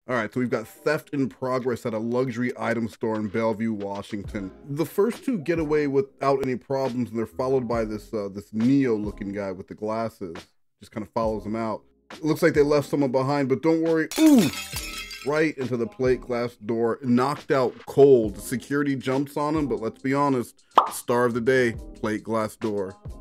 All right, so we've got theft in progress at a luxury item store in Bellevue, Washington. The first two get away without any problems, and they're followed by this Neo-looking guy with the glasses. Just kind of follows them out. It looks like they left someone behind, but don't worry. Ooh! Right into the plate glass door, knocked out cold. Security jumps on him, but let's be honest, star of the day, plate glass door.